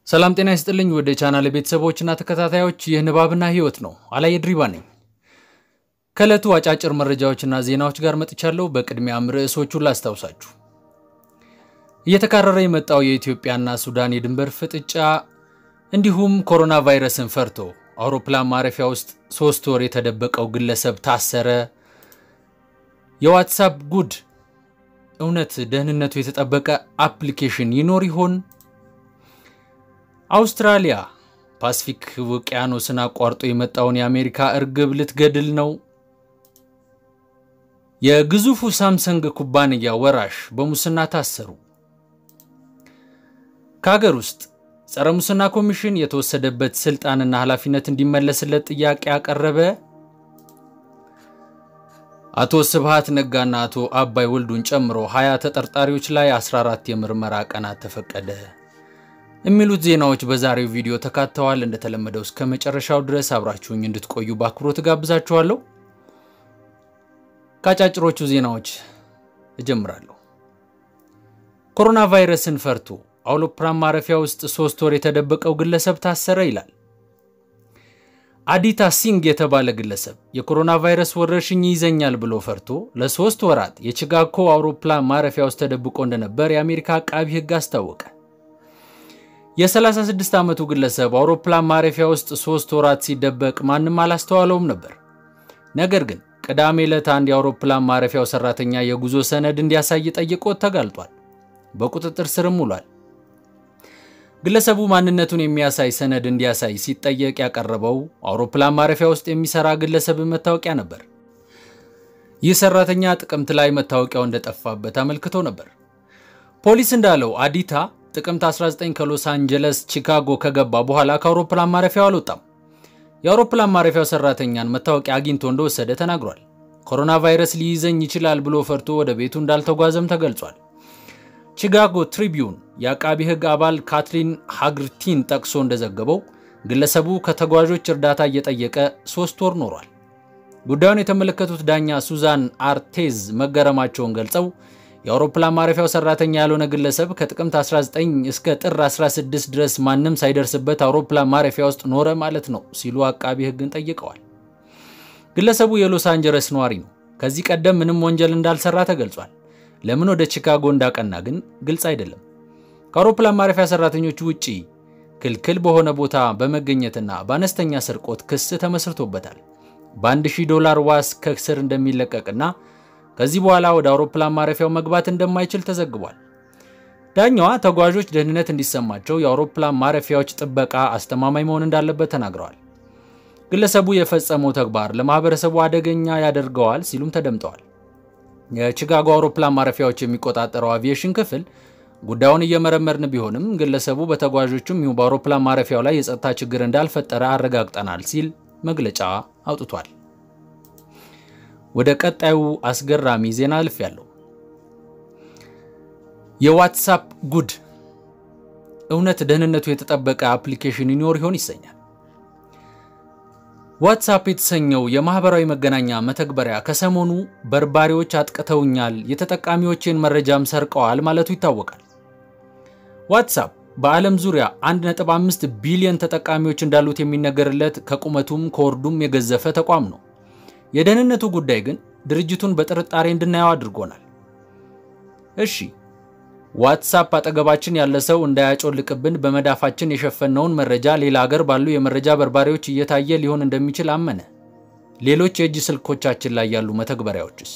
ሰላም ጤና ይስጥልኝ ወደ ቻናሌ ቤተሰቦችና ተከታታዮች የንባብና ህይወት ነው አላይ ድሪባ ነኝ ከለቱ አጫጭር መረጃዎችና ዜናዎች ጋር መጥቻለሁ በቅድሚያም ርዕሶቹን ላስታውሳችሁ እየተካረረ የመጣው የኢትዮጵያና ሱዳን የድንበር ፍጥጫ እንዲሁም ኮሮና ቫይረስን ፈርቶ አውሮፕላን ማረፊያ ውስጥ 3 ወር የተደበቀው ግለሰብ ታሰረ የዋትስአፕ ጉድ እውነት ደህንነቱ የተጠበቀ አፕሊኬሽን ይኖር ይሆን አውስትራሊያ ፓሲፊክ ውቅያኖስን አቋርጦ የመጣውን የአሜሪካ እርግብ ልትገድል ነው የግዙፉ ሳምሰንግ ኩባንያ ወራሽ በሙስና ታሰሩ ከሀገር ውስጥ ጸረ ሙስና ኮሚሽን የተወሰደበት ስልጣንና ኃላፊነት እንዲመለስለት ጥያቄ አቀረበ አቶ ስብሃት ነጋና አቶ አዓባይ ወልዱን ጨምሮ 20 ተጠርጣሪዎች ላይ 14 የምርመራ ቀናት ተፈቀደ የሚሉት ዜናዎች በዛሬው ቪዲዮ ተካተዋል እንደተለመደው እስከ መጨረሻው ድረስ አብራችሁኝ እንድትቆዩ በአክብሮት ጋብዛችኋለሁ ካጫጭሮቹ ዜናዎች እጀምራለሁ ኮሮና ቫይረስን ፈርቶ አውሮፕላን ማረፊያ ውስጥ 3 ወር የተደበቀው ግለሰብ ታሰረ ይላል አዲታ ሲንግ የተባለ ግለሰብ የኮሮና ቫይረስ ወረርሽኝ ይዘኛል ብሎ ፈርቶ ለ3 ወራት የቺካጎ አውሮፕላን ማረፊያ ውስጥ ተደብቆ እንደነበር የአሜሪካ አቃቢ ህግ አስታወቀ የ36 ዓመቱ ግለሰብ አውሮፕላን ማረፊያ ውስጥ 3 ወራት ሲደበቅ ማንንም አላስተዋለውም ነበር ነገር ግን ቅዳሜ ዕለት አንድ የአውሮፕላን ማረፊያው ሰራተኛ የጉዞ ሰነድ እንዲያሳይ ጠይቆት ተጋልጧል በቁጥጥር ስርም ውሏል ግለሰቡ ማንነቱን የሚያሳይ ሰነድ እንዲያሳይ ሲጠየቅ ያቀረበው አውሮፕላን ማረፊያ ውስጥ የሚሰራ ግለሰብ መታወቂያ ነበር ይህ ሰራተኛ ጥቅምት ላይ መታወቂያው እንደጠፋበት አመልክቶ ነበር ፖሊስ እንዳለው አዲታ ጥቅምት 19 ከሎስ አንጀለስ ቺካጎ ከገባ በኋላ ከአውሮፕላን ማረፊያው አልወጣም የአውሮፕላን ማረፊያው ሰራተኛን መታወቂያ አግኝቶ እንደወሰደ ተናግሯል ኮሮና ቫይረስ ሊይዘኝ ይችላል ብሎ ፈርቶ ወደ ቤቱ እንዳልተጓዘም ተገልጿል ቺካጎ ትሪቢዩን የአቃቢ ህግ አባል ካትሪን ሃግርቲን ጠቅሶ እንደዘገበው ግለሰቡ ከተጓዦች እርዳታ እየጠየቀ 3 ወር ኖሯል ጉዳዩን የተመለከቱት ዳኛ ሱዛን አርቴዝ መገረማቸውን ገልጸው የአውሮፕላን ማረፊያው ሰራተኛ ያልሆነ ግለሰብ ከጥቅምት 19 እስከ ጥር 16 ድረስ ማንንም ሳይደርስበት አውሮፕላን ማረፊያ ውስጥ ኖረ ማለት ነው ሲሉ አቃቢ ህግን ጠይቀዋል ግለሰቡ የሎስ አንጀለስ ነዋሪ ነው ከዚህ ቀደም ምንም ወንጀል እንዳልሰራ ተገልጿል ለምን ወደ ቺካጎ እንዳቀና ግን ግልጽ አይደለም ከአውሮፕላን ማረፊያ ሰራተኞች ውጪ ክልክል በሆነ ቦታ በመገኘትና በአነስተኛ ስርቆት ክስ ተመስርቶበታል በ$1000 ዋስ ከስር እንደሚለቀቅና ከዚህ በኋላ ወደ አውሮፕላን ማረፊያው መግባት እንደማይችል ተዘግቧል ዳኛዋ ተጓዦች ደህንነት እንዲሰማቸው የአውሮፕላን ማረፊያዎች ጥበቃ አስተማማኝ መሆን እንዳለበት ተናግረዋል ግለሰቡ የፈጸመው ተግባር ለማህበረሰቡ አደገኛ ያደርገዋል ሲሉም ተደምጠዋል የቺካጎ አውሮፕላን ማረፊያዎች የሚቆጣጠረው አቪዬሽን ክፍል ጉዳዩን እየመረመርን ቢሆንም ግለሰቡ በተጓዦቹም ይሁን በአውሮፕላን ማረፊያው ላይ የጸጥታ ችግር እንዳልፈጠረ አረጋግጠናል ሲል መግለጫ አውጥቷል ወደ ቀጣዩ አስገራሚ ዜና አልፌያለሁ የዋትስአፕ ጉድ እውነት ደህንነቱ የተጠበቀ አፕሊኬሽን ይኖር ይሆን ይሰኛል ዋትስአፕ የተሰኘው የማህበራዊ መገናኛ መተግበሪያ ከሰሞኑ በርባሪዎች አጥቅተውኛል የተጠቃሚዎችን መረጃም ሰርቀዋል ማለቱ ይታወቃል ዋትስአፕ በዓለም ዙሪያ 1.5 ቢሊዮን ተጠቃሚዎች እንዳሉት የሚነገርለት ከቁመቱም ከወርዱም የገዘፈ ተቋም ነው የደህንነቱ ጉዳይ ግን ድርጅቱን በጥርጣሬ እንድናየው አድርጎናል እሺ ዋትስአፕ አጠገባችን ያለ ሰው እንዳያጮልቅብን በመዳፋችን የሸፈነውን መረጃ ሌላ ሀገር ባሉ የመረጃ በርባሪዎች እየታየ ሊሆን እንደሚችል አመነ ሌሎች የእጅ ስልኮቻችን ላይ ያሉ መተግበሪያዎችስ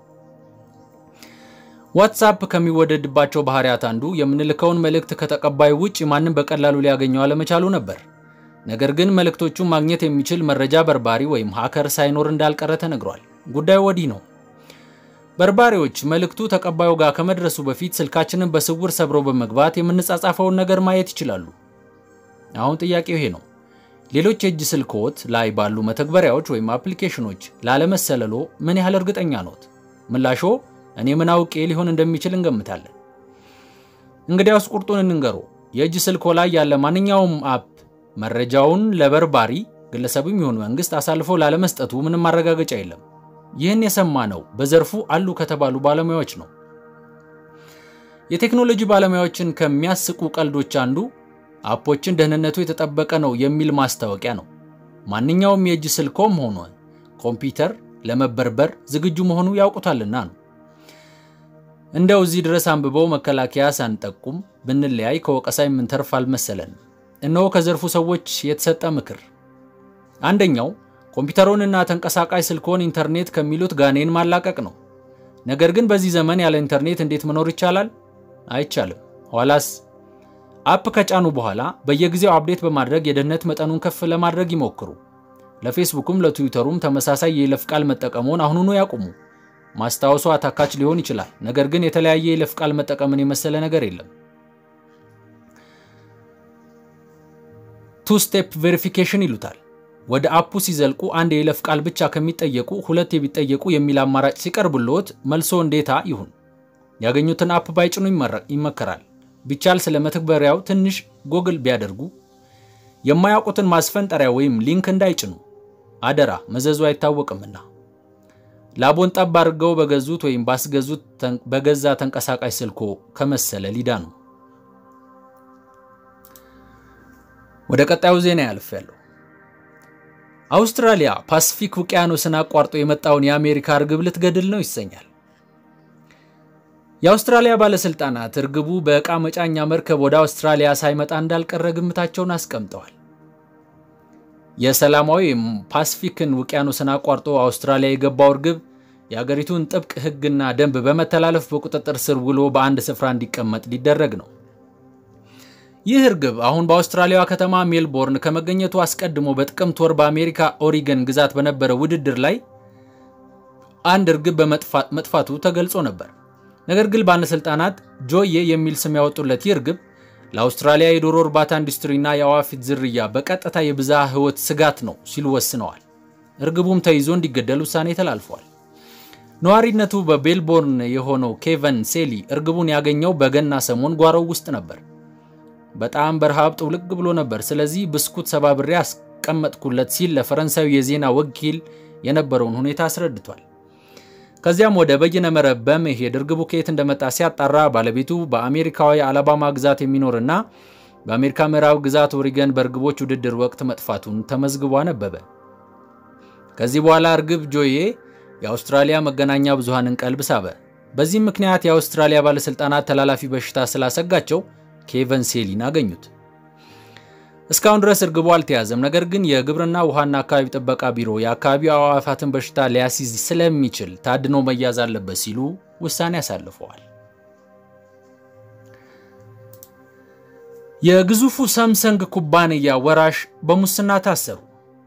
ዋትስአፕ ከሚወደድባቸው ባህሪያት አንዱ የምንልከውን መልእክት ከተቀባዩ ውጪ ማንንም በቀላሉ ሊያገኘው አለመቻሉ ነበር ነገር ግን መልእክቶቹን ማግኘት የሚችል መረጃ በርባሪ ወይም ሃከር ሳይኖር እንዳልቀረ ተነግሯል ጉዳዩ ወዲህ ነው በርባሪዎች መልእክቱ ተቀባዩ ጋር ከመድረሱ በፊት ስልካችንን በስውር ሰብረው በመግባት የምንጻጻፈውን ነገር ማየት ይችላሉ አሁን ጥያቄው ይሄ ነው ሌሎች የእጅ ስልኮት ላይ ባሉ መተግበሪያዎች ወይም አፕሊኬሽኖች ላለመሰለሎ ምን ያህል እርግጠኛ ነዎት ምላሾ እኔ ምን አውቄ ሊሆን እንደሚችል እንገምታለን እንግዲያውስ ቁርጡን እንንገረው የእጅ ስልኮ ላይ ያለ ማንኛውም አፕ መረጃውን ለበርባሪ ግለሰብም ይሁን መንግስት አሳልፎ ላለመስጠቱ ምንም ማረጋገጫ የለም ይህን የሰማነው በዘርፉ አሉ ከተባሉ ባለሙያዎች ነው የቴክኖሎጂ ባለሙያዎችን ከሚያስቁ ቀልዶች አንዱ አፖችን ደህንነቱ የተጠበቀ ነው የሚል ማስታወቂያ ነው። ማንኛውም የእጅ ስልኮም ሆኖ ኮምፒውተር ለመበርበር ዝግጁ መሆኑ ያውቁታልና ነው። እንደው እዚህ ድረስ አንብበው መከላከያ ሳንጠቁም ብንለያይ ከወቀሳ የምንተርፍ አልመሰለን። እነሆ ከዘርፉ ሰዎች የተሰጠ ምክር። አንደኛው ኮምፒውተሩንና ተንቀሳቃሽ ስልኮን ኢንተርኔት ከሚሉት ጋኔን ማላቀቅ ነው። ነገር ግን በዚህ ዘመን ያለ ኢንተርኔት እንዴት መኖር ይቻላል? አይቻልም። ኋላስ አፕ ከጫኑ በኋላ በየጊዜው አፕዴት በማድረግ የደህንነት መጠኑን ከፍ ለማድረግ ይሞክሩ። ለፌስቡክም ለትዊተሩም ተመሳሳይ የይለፍ ቃል መጠቀሙን አሁኑኑ ያቁሙ። ማስታወሱ አታካች ሊሆን ይችላል፣ ነገር ግን የተለያየ የይለፍ ቃል መጠቀምን የመሰለ ነገር የለም። ቱ ስቴፕ ቬሪፊኬሽን ይሉታል። ወደ አፑ ሲዘልቁ አንድ የይለፍ ቃል ብቻ ከሚጠየቁ ሁለት የሚጠየቁ የሚል አማራጭ ሲቀርብልዎት መልሶ እንዴታ ይሁን። ያገኙትን አፕ ባይጭኑ ይመከራል። ቢቻል ስለ መተግበሪያው ትንሽ ጎግል ቢያደርጉ። የማያውቁትን ማስፈንጠሪያ ወይም ሊንክ እንዳይጭኑ አደራ፣ መዘዙ አይታወቅምና። ላቦን ጠብ አድርገው በገዙት ወይም ባስገዙት በገዛ ተንቀሳቃሽ ስልኮ ከመሰለ ሊዳኑ። ወደ ቀጣዩ ዜና ያልፋለሁ። አውስትራሊያ ፓሲፊክ ውቅያኖስን አቋርጦ የመጣውን የአሜሪካ እርግብ ልትገድል ነው ይሰኛል። የአውስትራሊያ ባለስልጣናት እርግቡ በእቃ መጫኛ መርከብ ወደ አውስትራሊያ ሳይመጣ እንዳልቀረ ግምታቸውን አስቀምጠዋል። የሰላማዊ ፓሲፊክን ውቅያኖስን አቋርጦ አውስትራሊያ የገባው እርግብ የሀገሪቱን ጥብቅ ሕግና ደንብ በመተላለፍ በቁጥጥር ስር ውሎ በአንድ ስፍራ እንዲቀመጥ ሊደረግ ነው። ይህ እርግብ አሁን በአውስትራሊያ ከተማ ሜልቦርን ከመገኘቱ አስቀድሞ በጥቅምት ወር በአሜሪካ ኦሪገን ግዛት በነበረ ውድድር ላይ አንድ እርግብ በመጥፋቱ ተገልጾ ነበር። ነገር ግን ባለስልጣናት ጆዬ የሚል ስም ያወጡለት ይህ እርግብ ለአውስትራሊያ የዶሮ እርባታ ኢንዱስትሪና የአዋፊት ዝርያ በቀጥታ የብዝሃ ሕይወት ስጋት ነው ሲሉ ወስነዋል። እርግቡም ተይዞ እንዲገደል ውሳኔ ተላልፏል። ነዋሪነቱ በሜልቦርን የሆነው ኬቨን ሴሊ እርግቡን ያገኘው በገና ሰሞን ጓሮው ውስጥ ነበር። በጣም በረሃብ ጥውልግ ብሎ ነበር። ስለዚህ ብስኩት ሰባብሬ አስቀመጥኩለት ሲል ለፈረንሳዊ የዜና ወኪል የነበረውን ሁኔታ አስረድቷል። ከዚያም ወደ በየነ መረብ በመሄድ እርግቡ ከየት እንደመጣ ሲያጣራ ባለቤቱ በአሜሪካዊ አላባማ ግዛት የሚኖርና በአሜሪካ ምዕራብ ግዛት ኦሪገን በእርግቦች ውድድር ወቅት መጥፋቱን ተመዝግቦ አነበበ። ከዚህ በኋላ እርግብ ጆዬ የአውስትራሊያ መገናኛ ብዙሃንን ቀልብ ሳበ። በዚህ ምክንያት የአውስትራሊያ ባለስልጣናት ተላላፊ በሽታ ስላሰጋቸው ኬቨን ሴሊን አገኙት። እስካሁን ድረስ እርግቡ አልተያዘም። ነገር ግን የግብርና ውሃና አካባቢ ጥበቃ ቢሮ የአካባቢው አዕዋፋትን በሽታ ሊያስይዝ ስለሚችል ታድኖ መያዝ አለበት ሲሉ ውሳኔ አሳልፈዋል። የግዙፉ ሳምሰንግ ኩባንያ ወራሽ በሙስና ታሰሩ።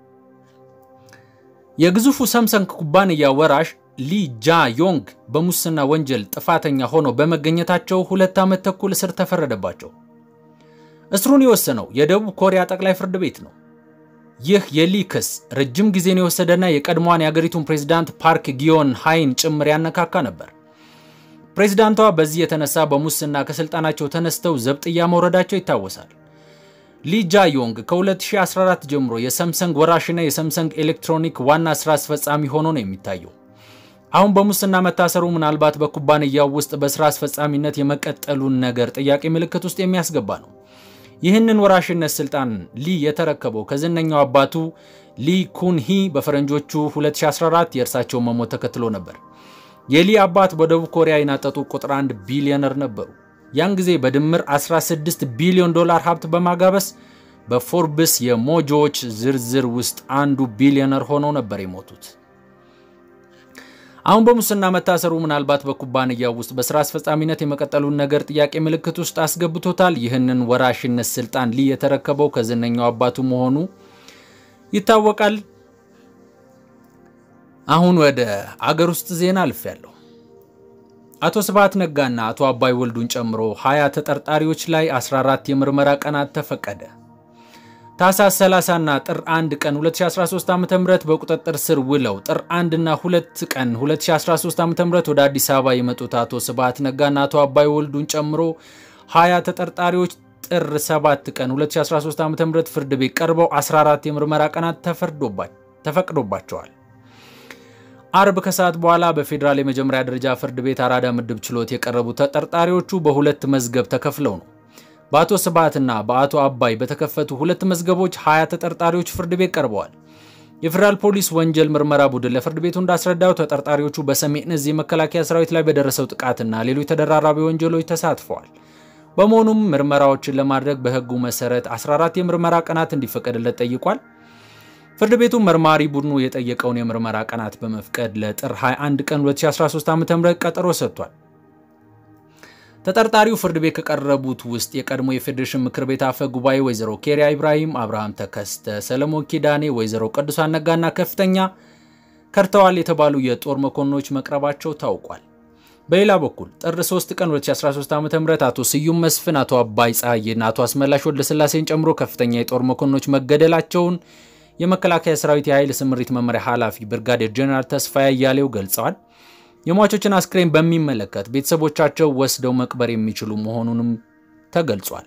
የግዙፉ ሳምሰንግ ኩባንያ ወራሽ ሊ ጃዮንግ በሙስና ወንጀል ጥፋተኛ ሆነው በመገኘታቸው 2 ዓመት ተኩል እስር ተፈረደባቸው። እስሩን የወሰነው የደቡብ ኮሪያ ጠቅላይ ፍርድ ቤት ነው። ይህ የሊ ክስ ረጅም ጊዜን የወሰደና የቀድሞዋን የሀገሪቱን ፕሬዝዳንት ፓርክ ጊዮን ሃይን ጭምር ያነካካ ነበር። ፕሬዝዳንቷ በዚህ የተነሳ በሙስና ከስልጣናቸው ተነስተው ዘብጥያ መውረዳቸው ይታወሳል። ሊ ጃዮንግ ከ2014 ጀምሮ የሳምሰንግ ወራሽና የሳምሰንግ ኤሌክትሮኒክ ዋና ስራ አስፈጻሚ ሆኖ ነው የሚታየው። አሁን በሙስና መታሰሩ ምናልባት በኩባንያው ውስጥ በስራ አስፈጻሚነት የመቀጠሉን ነገር ጥያቄ ምልክት ውስጥ የሚያስገባ ነው። ይህንን ወራሽነት ስልጣን ሊ የተረከበው ከዝነኛው አባቱ ሊ ኩንሂ በፈረንጆቹ 2014 የእርሳቸው መሞት ተከትሎ ነበር። የሊ አባት በደቡብ ኮሪያ የናጠጡ ቁጥር 1 ቢሊዮነር ነበሩ። ያን ጊዜ በድምር 16 ቢሊዮን ዶላር ሀብት በማጋበስ በፎርብስ የሞጆዎች ዝርዝር ውስጥ አንዱ ቢሊዮነር ሆነው ነበር የሞቱት። አሁን በሙስና መታሰሩ ምናልባት በኩባንያው ውስጥ በስራ አስፈጻሚነት የመቀጠሉን ነገር ጥያቄ ምልክት ውስጥ አስገብቶታል። ይህንን ወራሽነት ስልጣን ሊ የተረከበው ከዝነኛው አባቱ መሆኑ ይታወቃል። አሁን ወደ አገር ውስጥ ዜና አልፌያለሁ። አቶ ስብሃት ነጋና አቶ አዓባይ ወልዱን ጨምሮ 20 ተጠርጣሪዎች ላይ 14 የምርመራ ቀናት ተፈቀደ። ታኅሳስ 30 እና ጥር 1 ቀን 2013 ዓ.ም በቁጥጥር ስር ውለው ጥር 1 እና 2 ቀን 2013 ዓ.ም ወደ አዲስ አበባ የመጡት አቶ ስብሃት ነጋና አቶ አዓባይ ወልዱን ጨምሮ 20 ተጠርጣሪዎች ጥር 7 ቀን 2013 ዓ.ም ፍርድ ቤት ቀርበው 14 የምርመራ ቀናት ተፈቅዶባቸዋል። አርብ ከሰዓት በኋላ በፌደራል የመጀመሪያ ደረጃ ፍርድ ቤት አራዳ ምድብ ችሎት የቀረቡ ተጠርጣሪዎቹ በሁለት መዝገብ ተከፍለው ነው። በአቶ ስብሃትና በአቶ አዓባይ በተከፈቱ ሁለት መዝገቦች 20 ተጠርጣሪዎች ፍርድ ቤት ቀርበዋል። የፌደራል ፖሊስ ወንጀል ምርመራ ቡድን ለፍርድ ቤቱ እንዳስረዳው ተጠርጣሪዎቹ በሰሜን እዝ የመከላከያ ሰራዊት ላይ በደረሰው ጥቃትና ሌሎች ተደራራቢ ወንጀሎች ተሳትፈዋል። በመሆኑም ምርመራዎችን ለማድረግ በህጉ መሰረት 14 የምርመራ ቀናት እንዲፈቀድለት ጠይቋል። ፍርድ ቤቱ መርማሪ ቡድኑ የጠየቀውን የምርመራ ቀናት በመፍቀድ ለጥር 21 ቀን 2013 ዓ.ም ቀጠሮ ሰጥቷል። ተጠርጣሪው ፍርድ ቤት ከቀረቡት ውስጥ የቀድሞ የፌዴሬሽን ምክር ቤት አፈ ጉባኤ ወይዘሮ ኬሪያ ኢብራሂም፣ አብርሃም ተከስተ፣ ሰለሞን ኪዳኔ፣ ወይዘሮ ቅዱሳን ነጋና ከፍተኛ ከርተዋል የተባሉ የጦር መኮንኖች መቅረባቸው ታውቋል። በሌላ በኩል ጥር 3 ቀን 2013 ዓ.ም አቶ ስዩም መስፍን፣ አቶ አዓባይ ፀሐይና አቶ አስመላሽ ወልደስላሴን ጨምሮ ከፍተኛ የጦር መኮንኖች መገደላቸውን የመከላከያ ሰራዊት የኃይል ስምሪት መመሪያ ኃላፊ ብርጋዴር ጀነራል ተስፋዬ አያሌው ገልጸዋል። የሟቾችን አስክሬን በሚመለከት ቤተሰቦቻቸው ወስደው መቅበር የሚችሉ መሆኑንም ተገልጿል።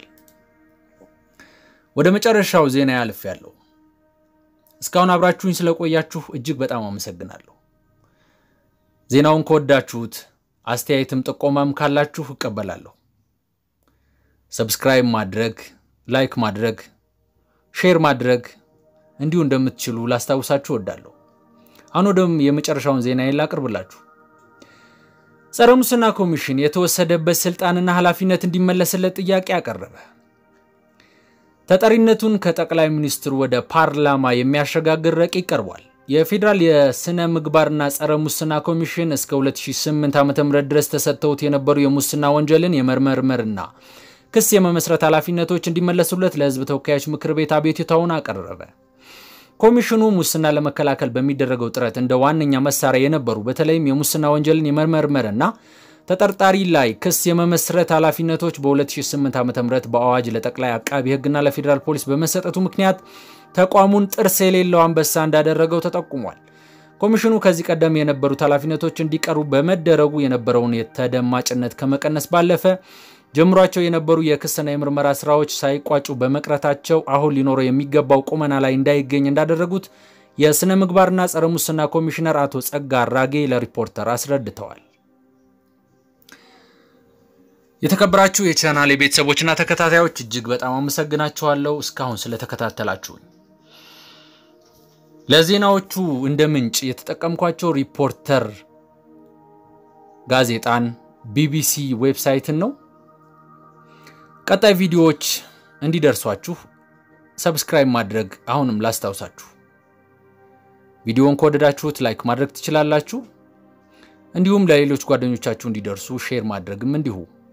ወደ መጨረሻው ዜና ያልፋለሁ። እስካሁን አብራችሁኝ ስለቆያችሁ እጅግ በጣም አመሰግናለሁ። ዜናውን ከወዳችሁት አስተያየትም ጥቆማም ካላችሁ እቀበላለሁ። ሰብስክራይብ ማድረግ፣ ላይክ ማድረግ፣ ሼር ማድረግ እንዲሁ እንደምትችሉ ላስታውሳችሁ እወዳለሁ። አሁን ወደ የመጨረሻውን ዜና ላቅርብላችሁ። ጸረ ሙስና ኮሚሽን የተወሰደበት ስልጣንና ኃላፊነት እንዲመለስለት ጥያቄ አቀረበ። ተጠሪነቱን ከጠቅላይ ሚኒስትሩ ወደ ፓርላማ የሚያሸጋግር ረቂቅ ቀርቧል። የፌደራል የስነ ምግባርና ጸረ ሙስና ኮሚሽን እስከ 2008 ዓ.ም ድረስ ተሰጥተውት የነበሩ የሙስና ወንጀልን የመመርመርና ክስ የመመስረት ኃላፊነቶች እንዲመለሱለት ለሕዝብ ተወካዮች ምክር ቤት አቤቱታውን አቀረበ። ኮሚሽኑ ሙስና ለመከላከል በሚደረገው ጥረት እንደ ዋነኛ መሳሪያ የነበሩ በተለይም የሙስና ወንጀልን የመመርመርና ተጠርጣሪ ላይ ክስ የመመስረት ኃላፊነቶች በ2008 ዓ.ም በአዋጅ ለጠቅላይ አቃቢ ሕግና ለፌደራል ፖሊስ በመሰጠቱ ምክንያት ተቋሙን ጥርስ የሌለው አንበሳ እንዳደረገው ተጠቁሟል። ኮሚሽኑ ከዚህ ቀደም የነበሩት ኃላፊነቶች እንዲቀሩ በመደረጉ የነበረውን የተደማጭነት ከመቀነስ ባለፈ ጀምሯቸው የነበሩ የክስና የምርመራ ስራዎች ሳይቋጩ በመቅረታቸው አሁን ሊኖረው የሚገባው ቁመና ላይ እንዳይገኝ እንዳደረጉት የስነ ምግባርና ጸረ ሙስና ኮሚሽነር አቶ ጸጋ አራጌ ለሪፖርተር አስረድተዋል። የተከበራችሁ የቻናሌ ቤተሰቦችና ተከታታዮች እጅግ በጣም አመሰግናችኋለሁ እስካሁን ስለተከታተላችሁኝ። ለዜናዎቹ እንደ ምንጭ የተጠቀምኳቸው ሪፖርተር ጋዜጣን፣ ቢቢሲ ዌብሳይትን ነው። ቀጣይ ቪዲዮዎች እንዲደርሷችሁ ሰብስክራይብ ማድረግ አሁንም ላስታውሳችሁ። ቪዲዮውን ከወደዳችሁት ላይክ ማድረግ ትችላላችሁ። እንዲሁም ለሌሎች ጓደኞቻችሁ እንዲደርሱ ሼር ማድረግም እንዲሁ